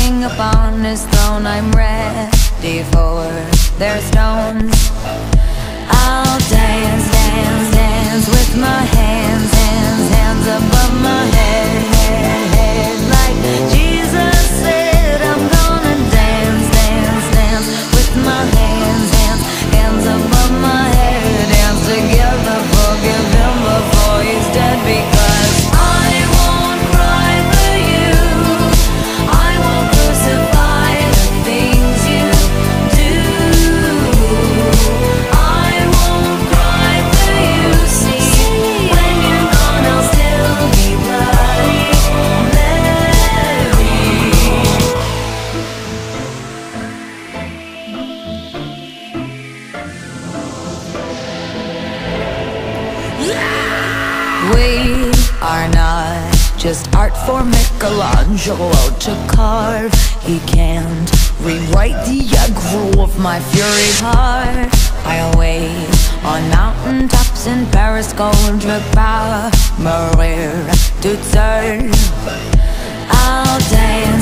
king upon his throne. I'm ready for their stones. I'll dance, dance, dance with my hands, hands, hands above my head, head, head. Like Jesus said, I'm gonna dance, dance, dance with my hands, hands, hands above my head. Dance together, forgive him before he's dead, because I won't cry for you, I won't crucify the things you do. I won't cry for you, see, when you're gone I'll still be Bloody Mary. We are not just art for Michelangelo to carve. He can't rewrite the aggro of my fury heart. I wait on mountaintops in Paris, contre pas mourir toute seule. I'll dance.